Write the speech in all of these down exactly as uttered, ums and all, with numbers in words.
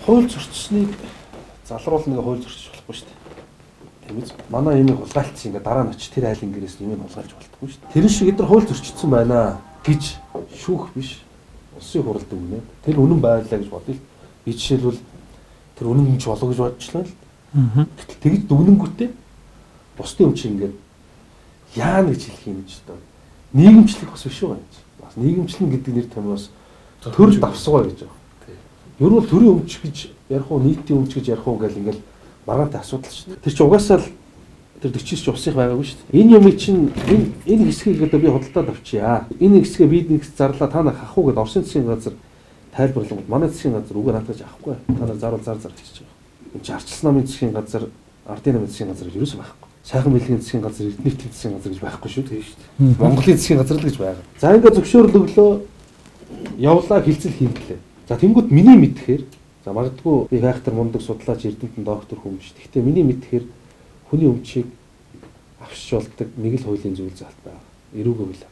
хууль зөрчсныг залруулах нэг хууль зөрчиж болохгүй шүү дээ. Тийм үү? Манай юм хулгайлцсан ингээ дараа нь очиж тэр айл ингэрээс юм хулгайлж болтгүй шүү дээ. Тэр шиг эдгээр хууль зөрчигдсэн байна гэж шүүх биш. Улсын хуралд өгнө. Тэр үнэн байлаа гэж бодъё л. Би жишээлбэл тэр үнэн юмч болоо гэж бодчихлаа л. Аа. Тэгж дүгнэнгүүтээ бусдын юм чи ингээд яана гэж хэлэх юм ч одоо нийгэмчлэг бас биш үү гэж. Бас нийгэмчлэн гэдэг нэр томьёос төр давсгаа гэж байна. Ер нь төрийн өмч гэж ярих уу, нийтийн өмч гэж ярих уу гэл ингээл маргаантай асуудал шүү дээ. Тэр чинь угаасаа л тэр дөрчис ч усих байгаагүй шүү дээ. Энэ юм чинь энэ энэ хэсгийг одоо би худалдаад авчия. Энэ хэсгээ бид нэг зарлаа та нар хах уу гэд Орсын засгийн газар тайлбарлан манай засгийн газар үгээр хатгаж авахгүй. Та нар заруул зар зар гэж байгаа. Энэ чинь арчилсан намын засгийн газар, ардын намын засгийн газар гэж юусэн байхгүй. Сайхан мэлгийн засгийн газар, эрдэнэтийн засгийн газар гэж байхгүй шүү дээ шүү дээ. Монголын засгийн газар л гэж байгаа. За ингээд зөвшөөрөл өглөө явлаа хилцэл хийлээ. За тэнгууд миний мэдхээр за магадгүй би хайхтар мундаг судлаач эрдэнэтэн доктор хүн биш. Гэхдээ миний мэдхээр хүний өмчийг авчиж болдог нэг л хуулийн зүйл залт байна. Эрүүг өгөл.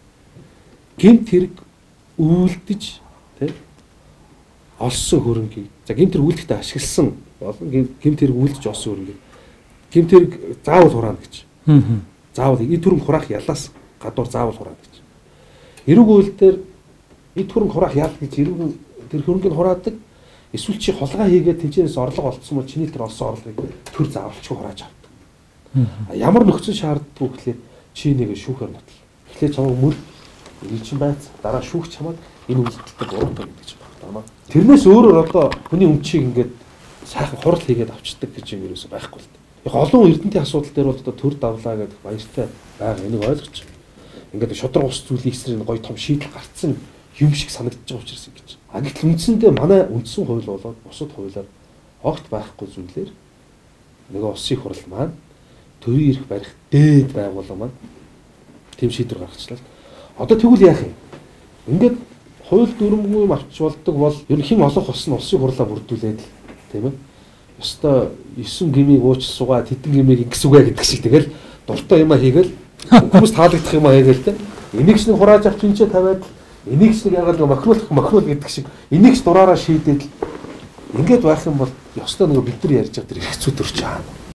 Гэмт хэрэг үйлдэж тий олсон хөрөнгийг за гэмт хэрэг үйлдэхдээ ашигласан болон гэмт хэрэг үйлдэж олсон хөрөнгийг гэмт хэрэг заавал хураана гэж. Аа. Заавал эд түрэн хураах ялаас гадуур заавал хураана гэж. Эрүүг үйлдэлээр эд түрэн хураах ял гэж эрүүг тэр хөрөнгийг хураадаг. Эсвэл чи хулгай хийгээд тэнцэнээс орлого олцсон бол чиний тэр олсон орлогыг төр заавалчгүй хурааж авдаг. Ямар нөхцөл шаарддаггүй гэхлээр чи нэг шүүхээр нотлоо. Тэгэхээр чамайг мөр энэ чинь байц дараа шүүх чамайг энэ үйлдэлтэй буруутай гэдэг чинь байна. Тэрнээс өөрөөр одоо хүний өмчийг ингээд сайхан хурал хийгээд авчдаг гэж юм ерөөсөй байхгүй л. Яг олон эрдэнтийн асуудал дээр бол одоо төр давлаа гэдэг баяртай байгаа. Энийг ойлгоч. Ингээд шудраг ус зүйлийн эсрэг гоё том шийдэл гарцсан юм шиг санагдаж байгаа учраас ингэж. А гэтэл үндсэндээ манай үндсэн хууль болоод бусад хуулиар огт байхгүй зүйлээр нөгөө улсын хурал маань төрийн эрх барих дээд байгууллага маань тэм шийдвэр гаргачлаа. Одоо тэгвэл яах юм? Ингээд хууль дүрмгүй авч болдог бол ер нь хэн олох болсон улсын хурлаа бүрдүүлээд л тийм ээ. Ёстой есөн гмийг ууч сугаа тэдэн гмийг ингэс үгэ гэдэг шиг тэгэл дуртай юмаа хийгээл хүмүүс таалагдах юмаа хийгээл те. Энийг ч нэг хурааж авч энэ ч тавиад энийг ч нэг яагаад нэг мохируулах мохируул гэдэг шиг энийг ч дураараа шийдээд ингээд байх юм бол ёстой нэг бид нар ярьж байгаа тэр хэцүү төрч аа.